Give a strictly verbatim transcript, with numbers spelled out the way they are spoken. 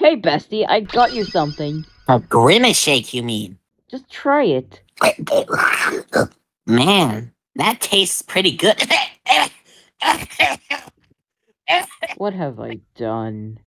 Hey, bestie, I got you something. A Grimace Shake, you mean? Just try it. Man, that tastes pretty good. What have I done?